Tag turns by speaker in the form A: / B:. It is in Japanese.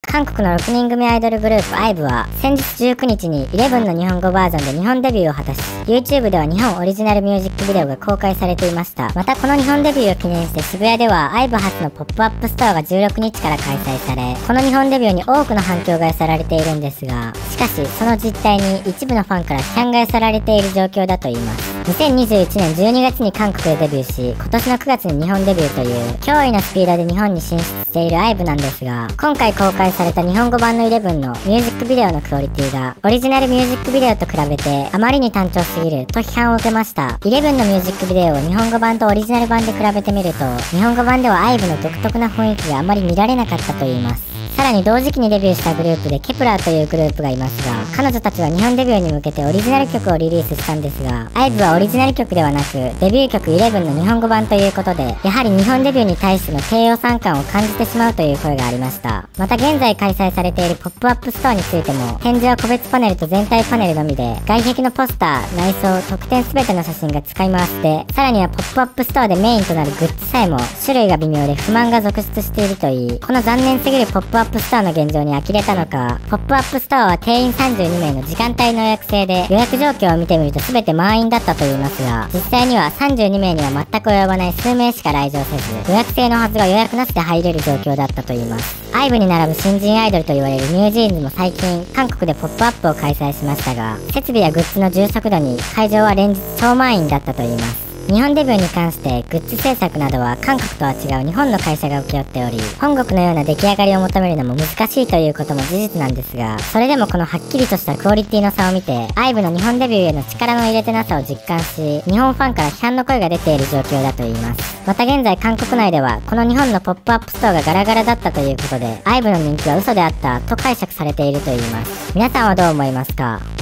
A: 韓国の6人組アイドルグループ IVE は先日19日に11の日本語バージョンで日本デビューを果たし、 YouTube では日本オリジナルミュージックビデオが公開されていました。またこの日本デビューを記念して渋谷では IVE 初のポップアップストアが16日から開催され、この日本デビューに多くの反響が寄せられているんですが、しかしその実態に一部のファンから批判が寄せられている状況だといいます。2021年12月に韓国でデビューし、今年の9月に日本デビューという驚異のスピードで日本に進出している IVE なんですが、今回公開された日本語版の11のミュージックビデオのクオリティがオリジナルミュージックビデオと比べてあまりに単調すぎると批判を受けました。11のミュージックビデオを日本語版とオリジナル版で比べてみると、日本語版では IVE の独特な雰囲気があまり見られなかったといいます。さらに同時期にデビューしたグループでケプラーというグループがいますが、彼女たちは日本デビューに向けてオリジナル曲をリリースしたんですが、IVEはオリジナル曲ではなくデビュー曲11の日本語版ということで、やはり日本デビューに対しての低予算感を感じてしまうという声がありました。また現在開催されているポップアップストアについても、展示は個別パネルと全体パネルのみで、外壁のポスター、内装、特典全ての写真が使い回しで、さらにはポップアップストアでメインとなるグッズさえも種類が微妙で不満が続出しているといい、この残念すぎるポップアップストアの現状に呆れたのか、ポップアップストアは定員32名の時間帯の予約制で、予約状況を見てみると全て満員だったといいますが、実際には32名には全く及ばない数名しか来場せず、予約制のはずが予約なしで入れる状況だったといいます。IVE に並ぶ新人アイドルと言われるニュージーンズも最近韓国でポップアップを開催しましたが、設備やグッズの充足度に会場は連日超満員だったといいます。日本デビューに関してグッズ制作などは韓国とは違う日本の会社が請け負っており、本国のような出来上がりを求めるのも難しいということも事実なんですが、それでもこのはっきりとしたクオリティの差を見て IVE の日本デビューへの力の入れてなさを実感し、日本ファンから批判の声が出ている状況だといいます。また現在韓国内ではこの日本のポップアップストアがガラガラだったということで、 IVE の人気は嘘であったと解釈されているといいます。皆さんはどう思いますか？